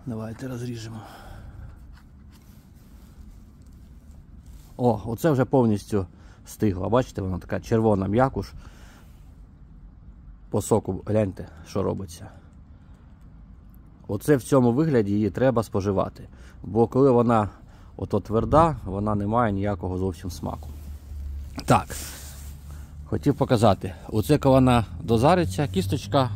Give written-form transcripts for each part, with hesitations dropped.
Давайте розріжемо. О, оце вже повністю стигла. Бачите, вона така червона м'якуш. По соку гляньте, що робиться. Оце в цьому вигляді її треба споживати. Бо коли вона ото тверда, вона не має ніякого зовсім смаку. Так, хотів показати. Оце коли вона дозариться, кісточка,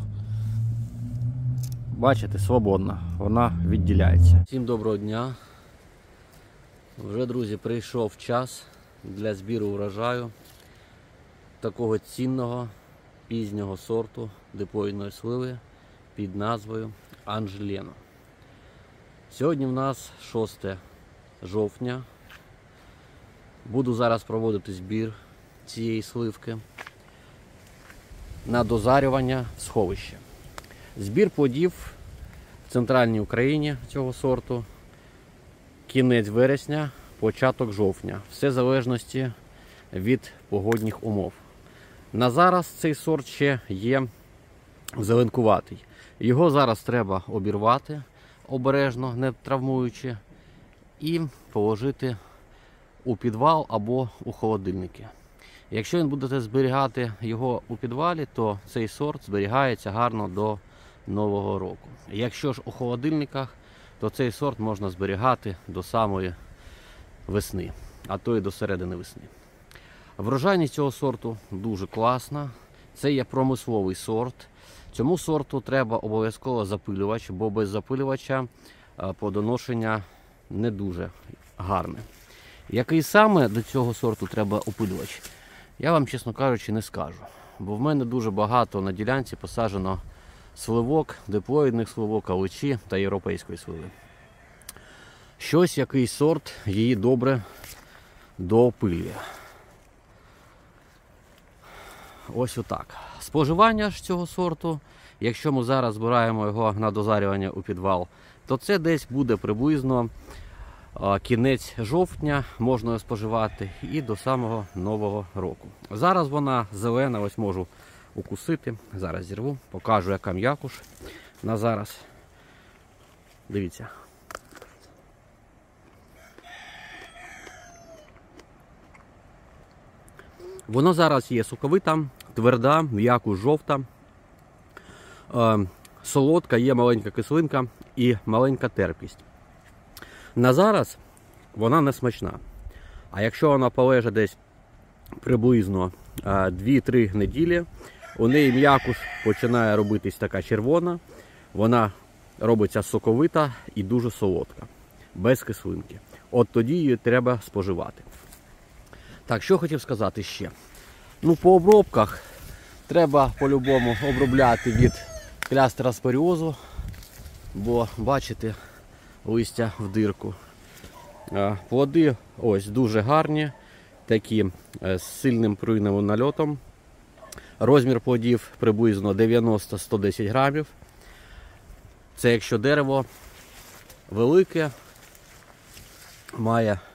бачите, свободна. Вона відділяється. Всім доброго дня. Вже, друзі, прийшов час для збіру урожаю такого цінного пізнього сорту диплоїдної сливи під назвою Анжелено. Сьогодні в нас 6 жовтня. Буду зараз проводити збір цієї сливки на дозарювання в сховище. Збір плодів в центральній Україні цього сорту кінець вересня, початок жовтня. Все в залежності від погодних умов. На зараз цей сорт ще є зеленкуватий. Його зараз треба обірвати обережно, не травмуючи, і положити у підвал або у холодильники. Якщо ви будете зберігати його у підвалі, то цей сорт зберігається гарно до Нового року. Якщо ж у холодильниках, то цей сорт можна зберігати до самої весни, а то і до середини весни. Врожайність цього сорту дуже класна. Це є промисловий сорт. Цьому сорту треба обов'язково запилювач, бо без запилювача плодоношення не дуже гарне. Який саме до цього сорту треба опилювач, я вам, чесно кажучи, не скажу. Бо в мене дуже багато на ділянці посаджено сливок, диплоїдних сливок, аличі та європейської сливи. Щось, якийсь сорт її добре доопилює. Ось отак. Споживання ж цього сорту, якщо ми зараз збираємо його на дозарювання у підвал, то це десь буде приблизно кінець жовтня, можна його споживати і до самого Нового року. Зараз вона зелена, ось можу укусити. Зараз зірву, покажу, яка м'якуш на зараз. Дивіться. Воно зараз є соковита, тверда, м'якуш жовта, солодка, є маленька кислинка і маленька терпкість. На зараз вона не смачна. А якщо вона полежить десь приблизно 2-3 неділі, у неї м'якуш починає робитись така червона, вона робиться соковита і дуже солодка, без кислинки. От тоді її треба споживати. Так, що хотів сказати ще. Ну, по обробках треба по-любому обробляти від клястероспоріозу, бо, бачите, листя в дирку. Плоди ось дуже гарні, такі з сильним пруйним нальотом. Розмір плодів приблизно 90-110 грамів. Це якщо дерево велике, має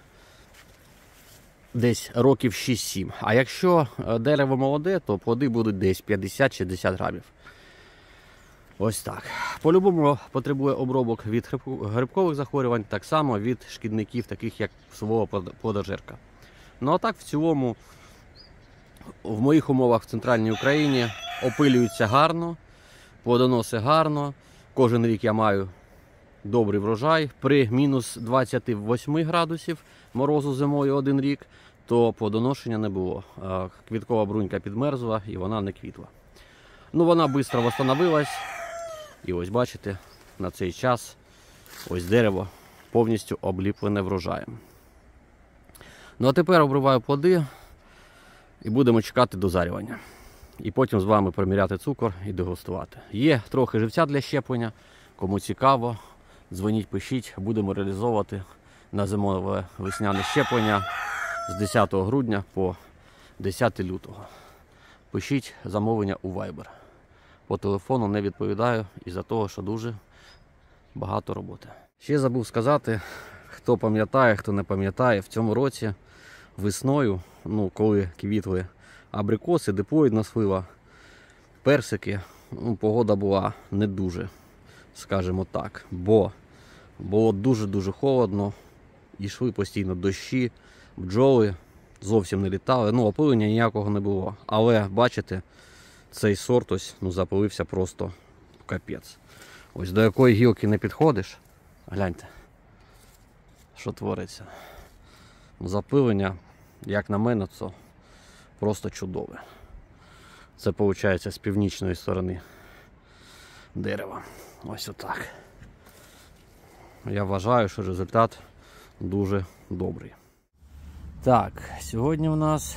десь років 6-7. А якщо дерево молоде, то плоди будуть десь 50-60 грамів. Ось так. По-любому потребує обробок від грибкових захворювань, так само від шкідників, таких як совова плодожерка. Ну а так, в цілому, в моїх умовах в центральній Україні опилюються гарно, плодоноси гарно. Кожен рік я маю добрий врожай. При мінус 28 градусів морозу зимою один рік, то плодоношення не було. Квіткова брунька підмерзла і вона не квітла. Ну, вона швидко восстановилась. І ось бачите, на цей час ось дерево повністю обліплене врожаєм. Ну а тепер обриваю плоди і будемо чекати дозарювання. І потім з вами проміряти цукор і дегустувати. Є трохи живця для щеплення. Кому цікаво, дзвоніть, пишіть. Будемо реалізовувати на зимове весняне щеплення з 10 грудня по 10 лютого. Пишіть замовлення у Viber. По телефону не відповідаю із-за того, що дуже багато роботи. Ще забув сказати, хто пам'ятає, хто не пам'ятає, в цьому році весною, ну, коли квітли абрикоси, диплоїдна слива, персики, ну, погода була не дуже, скажімо так, бо Було дуже-дуже холодно, йшли постійно дощі, бджоли зовсім не літали, ну опилення ніякого не було. Але бачите, цей сорт ось запилився просто капець. Ось до якої гілки не підходиш, гляньте, що твориться. Запилення, як на мене, це просто чудове. Це виходить з північної сторони дерева. Ось отак. Я вважаю, що результат дуже добрий. Так, сьогодні у нас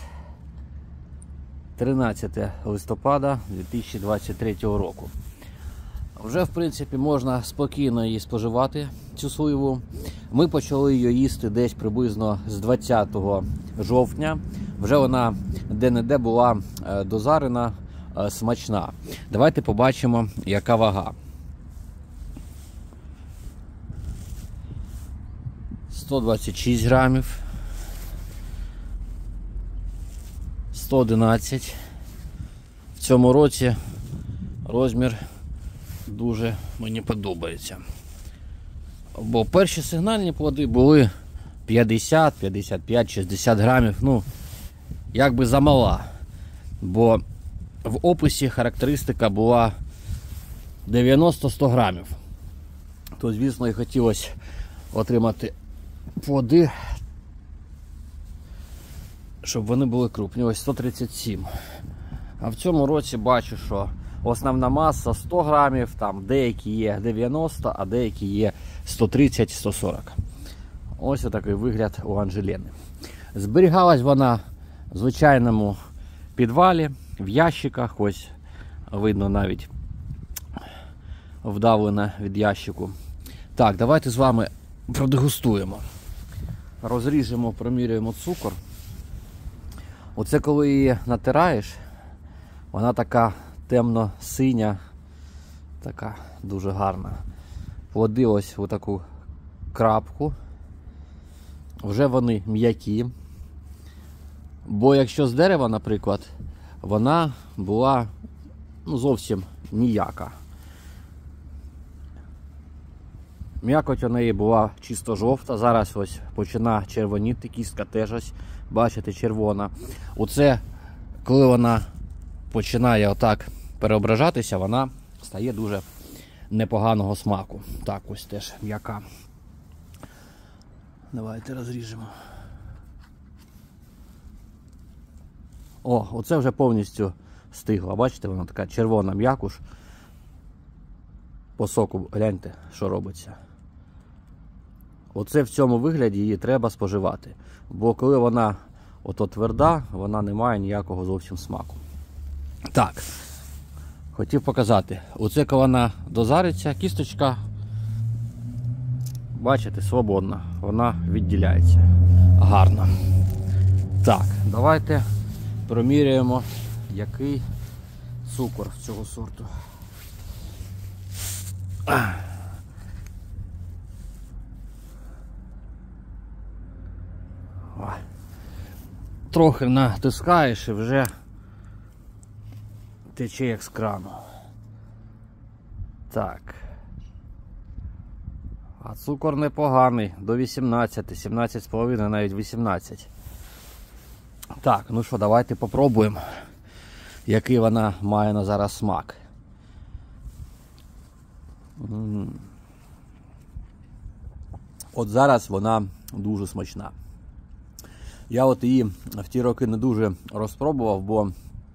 13 листопада 2023 року. Вже, в принципі, можна спокійно її споживати, цю сливу. Ми почали її їсти десь приблизно з 20 жовтня. Вже вона де-не-де була дозарена, смачна. Давайте побачимо, яка вага. 126 грамів. 111. В цьому році розмір дуже мені подобається. Бо перші сигнальні плоди були 50, 55, 60 грамів. Ну, якби замала. Бо в описі характеристика була 90-100 грамів. То, звісно, і хотілося отримати плоди, щоб вони були крупні. Ось 137. А в цьому році бачу, що основна маса 100 грамів, там деякі є 90, а деякі є 130-140. Ось такий вигляд у Анжелени. Зберігалась вона в звичайному підвалі, в ящиках, ось видно навіть вдавлена від ящику. Так, давайте з вами продегустуємо. Розріжемо, промірюємо цукор. Оце коли її натираєш, вона така темно-синя, така дуже гарна. Плоди ось у таку крапку. Вже вони м'які. Бо якщо з дерева, наприклад, вона була зовсім ніяка. М'якоть у неї була чисто жовта, зараз ось починає червоніти, кістка теж ось, бачите, червона. Оце, коли вона починає отак переображатися, вона стає дуже непоганого смаку. Так, ось теж м'яка. Давайте розріжемо. О, оце вже повністю стигла. Бачите, вона така червона м'якуш. По соку гляньте, що робиться. Оце в цьому вигляді її треба споживати. Бо коли вона ото тверда, вона не має ніякого зовсім смаку. Так, хотів показати. Оце коли вона дозариться, кісточка, бачите, свободна. Вона відділяється. Гарно. Так, давайте проміряємо, який цукор цього сорту. Трохи натискаєш і вже тече як з крану. Так. А цукор непоганий, до 18, 17,5, навіть 18. Так, ну що, давайте попробуємо, який вона має на зараз смак. От зараз вона дуже смачна. Я от її в ті роки не дуже розпробував, бо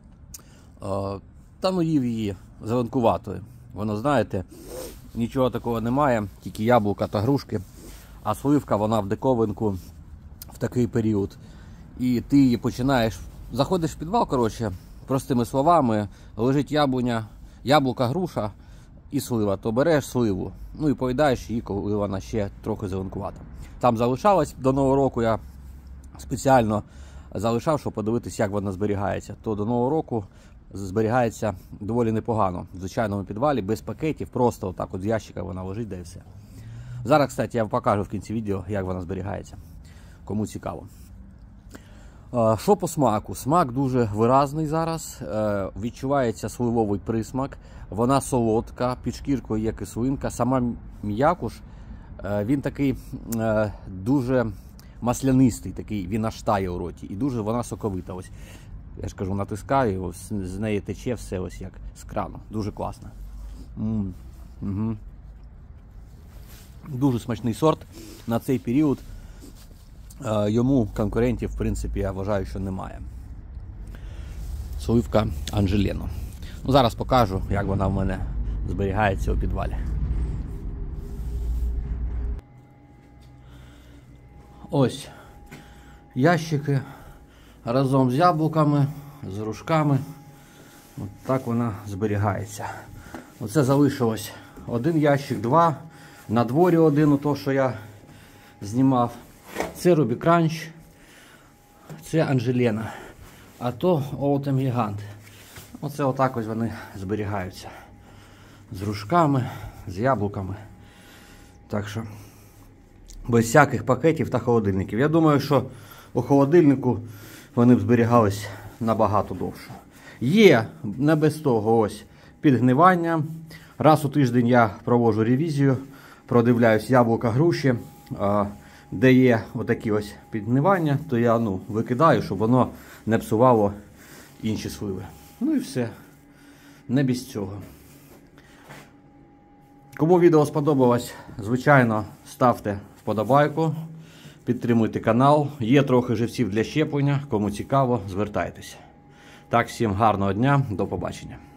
там їв її зеленкуватою. Воно, знаєте, нічого такого немає, тільки яблука та грушки. А сливка, вона в диковинку в такий період. І ти її починаєш, заходиш в підвал, коротше, простими словами, лежить яблука, груша і слива. То береш сливу, ну і поїдаєш її, коли вона ще трохи зеленкувата. Там залишалось до Нового року, я спеціально залишав, щоб подивитися, як вона зберігається. То до Нового року зберігається доволі непогано. В звичайному підвалі, без пакетів, просто отак от з ящика вона лежить, да і все. Зараз, кстати, я вам покажу в кінці відео, як вона зберігається. Кому цікаво. Що по смаку? Смак дуже виразний зараз. Відчувається сливовий присмак. Вона солодка, під шкіркою є кислинка. Сама м'якуш Він такий дуже маслянистий, такий, він аж тає у роті. І дуже вона соковита. Ось, я ж кажу, натискаю, ось, з неї тече все ось як з крану. Дуже класно. Угу. Дуже смачний сорт. На цей період йому конкурентів, в принципі, я вважаю, що немає. Сливка Анжелено. Ну, зараз покажу, як вона в мене зберігається у підвалі. Ось ящики разом з яблуками, з грушками. От так вона зберігається. Оце залишилось один ящик, два. На дворі один, то, що я знімав. Це Ruby Crunch, це Анжелена, а то Autumn Gigant. Оце отак ось вони зберігаються. З грушками, з яблуками. Так що, без всяких пакетів та холодильників. Я думаю, що у холодильнику вони б зберігались набагато довше. Є, не без того, ось підгнивання. Раз у тиждень я проводжу ревізію, продивляюсь яблука, груші. Де є отакі ось підгнивання, то я викидаю, щоб воно не псувало інші сливи. Ну і все. Не без цього. Кому відео сподобалось, звичайно, ставте вподобайку, підтримуйте канал. Є трохи живців для щеплення. Кому цікаво, звертайтеся. Так, всім гарного дня, до побачення.